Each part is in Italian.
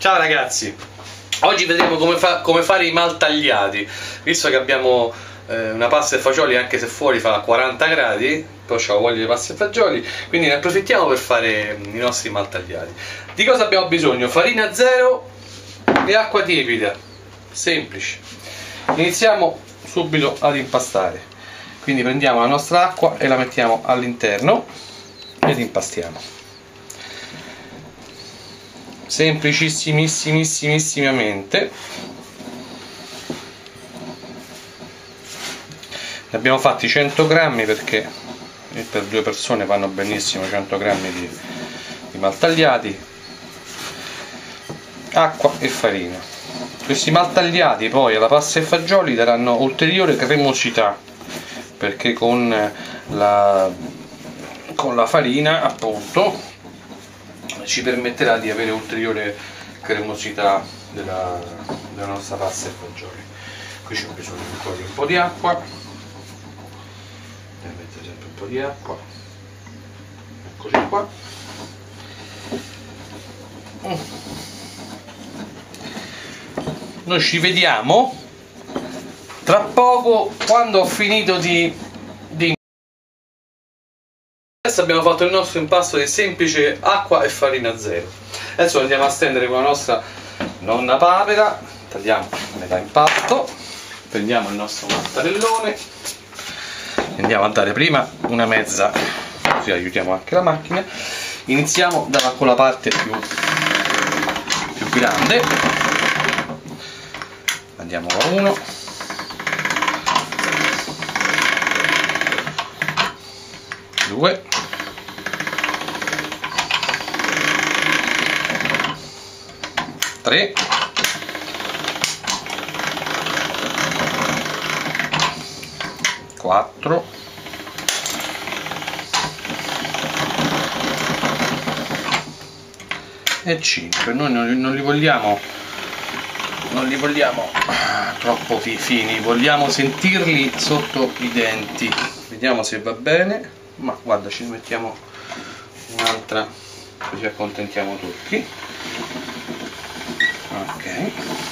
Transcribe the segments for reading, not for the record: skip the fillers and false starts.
Ciao ragazzi, oggi vedremo come fare i maltagliati. Visto che abbiamo una pasta e fagioli, anche se fuori fa 40 gradi, poi ho voglia di pasta e fagioli, quindi ne approfittiamo per fare i nostri maltagliati. Di cosa abbiamo bisogno? Farina zero e acqua tiepida, semplice. Iniziamo subito ad impastare, quindi prendiamo la nostra acqua e la mettiamo all'interno ed impastiamo. Semplicissimissimamente. Ne abbiamo fatti 100 grammi perché per 2 persone vanno benissimo 100 grammi di maltagliati, acqua e farina. Questi maltagliati poi alla pasta e fagioli daranno ulteriore cremosità, perché con la farina appunto ci permetterà di avere ulteriore cremosità della nostra pasta e fagioli. Qui c'è bisogno di un po' di acqua, devo mettere sempre un po' di acqua, eccoci qua. Noi ci vediamo tra poco, quando ho finito di adesso abbiamo fatto il nostro impasto di semplice acqua e farina zero. Adesso andiamo a stendere con la nostra nonna papera, tagliamo metà impasto, prendiamo il nostro mattarellone, andiamo a dare prima una mezza, così aiutiamo anche la macchina. Iniziamo con la parte più grande, andiamo a 1, 2, 3, 4, 5. Noi non li vogliamo troppo fini, vogliamo sentirli sotto i denti. Vediamo se va bene, ma guarda, ci mettiamo un'altra così accontentiamo tutti. Ok,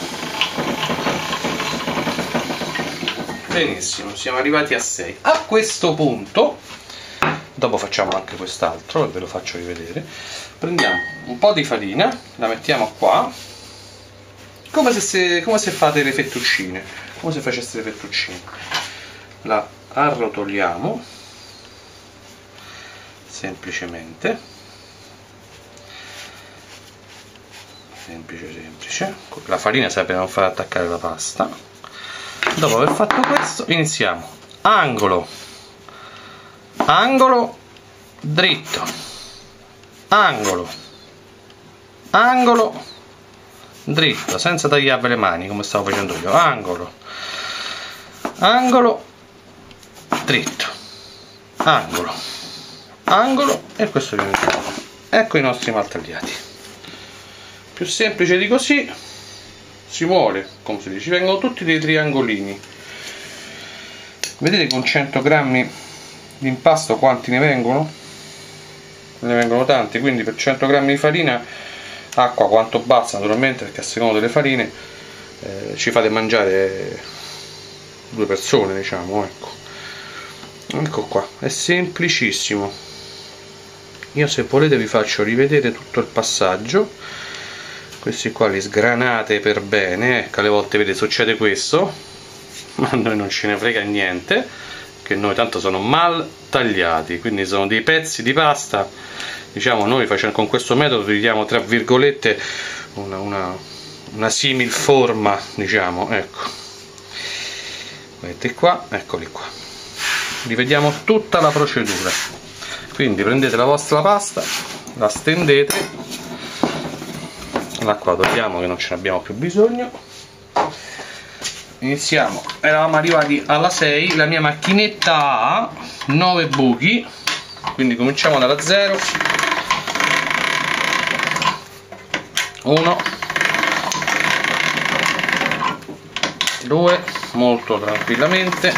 benissimo, siamo arrivati a 6. A questo punto, dopo facciamo anche quest'altro e ve lo faccio rivedere. Prendiamo un po' di farina, la mettiamo qua, come se fate le fettuccine, come se faceste le fettuccine. La arrotoliamo semplicemente, semplice. La farina serve per non far attaccare la pasta. Dopo aver fatto questo, iniziamo angolo, dritto, angolo, dritto, senza tagliare le mani come stavo facendo io. Angolo, dritto, angolo, e questo viene qua. Ecco i nostri maltagliati. Più semplice di così si muore, come si dice, ci vengono tutti dei triangolini. Vedete con 100 grammi di impasto quanti ne vengono? Ne vengono tanti, quindi per 100 grammi di farina, acqua quanto basta naturalmente, perché a seconda delle farine ci fate mangiare 2 persone, diciamo. Ecco qua, è semplicissimo. Io, se volete, vi faccio rivedere tutto il passaggio. Questi qua li sgranate per bene, ecco, alle volte vedete succede questo, ma a noi non ce ne frega niente, che noi tanto sono mal tagliati, quindi sono dei pezzi di pasta, diciamo. Noi con questo metodo diamo tra virgolette una simil forma, diciamo. Ecco, vedete qua, eccoli qua, rivediamo tutta la procedura. Quindi prendete la vostra pasta, la stendete, l'acqua togliamo che non ce ne abbiamo più bisogno. Iniziamo, eravamo arrivati alla 6, la mia macchinetta ha 9 buchi, quindi cominciamo dalla 0, 1, 2, molto tranquillamente,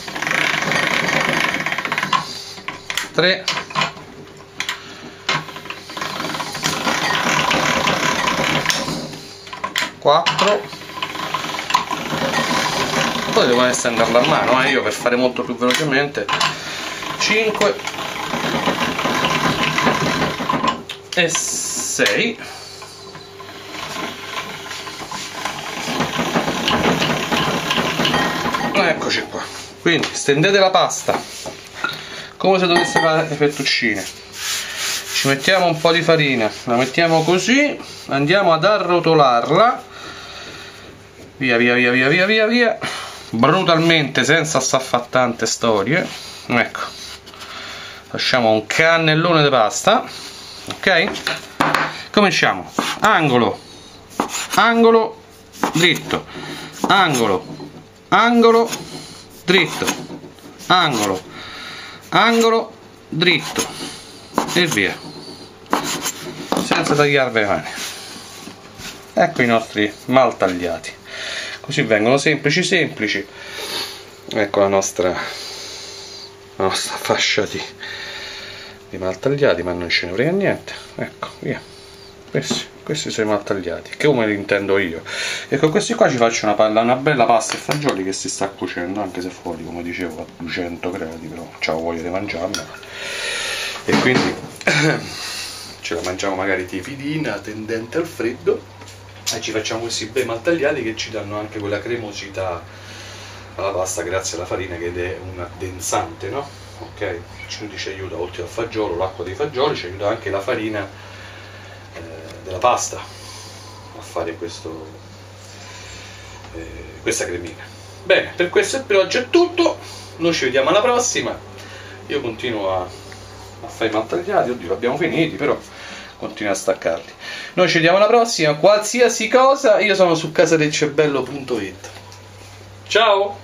3, 4, 4, poi devono essere andarla a mano, io per fare molto più velocemente, 5 e 6. Eccoci qua. Quindi stendete la pasta come se dovesse fare le fettuccine, ci mettiamo un po' di farina, la mettiamo così, andiamo ad arrotolarla via via via via via via via, brutalmente, senza sta fare tante storie. Ecco, lasciamo un cannellone di pasta. Ok, cominciamo. Angolo, angolo, dritto, angolo, angolo, dritto, angolo, angolo, dritto e via, senza tagliarvi le mani. Ecco i nostri mal tagliati, così vengono semplici semplici. Ecco la nostra fascia di mal tagliati, ma non ce ne frega niente. Ecco, via, questi sono i mal tagliati, che come li intendo io. E con questi qua ci faccio una bella pasta e fagioli che si sta cuocendo, anche se fuori, come dicevo, a 200 gradi, però c'ho voglia di mangiarla e quindi ce la mangiamo magari tiepidina, tendente al freddo, e ci facciamo questi bei mal tagliati che ci danno anche quella cremosità alla pasta grazie alla farina, che è un addensante, no? Ok, quindi ci aiuta, oltre al fagiolo, l'acqua dei fagioli, ci aiuta anche la farina della pasta a fare questa cremina. Bene, per questo per oggi è tutto, noi ci vediamo alla prossima. Io continuo a fare i mal tagliati, oddio, abbiamo finiti, però continuo a staccarli. Noi ci vediamo alla prossima, qualsiasi cosa, io sono su casadelcervello.it. Ciao!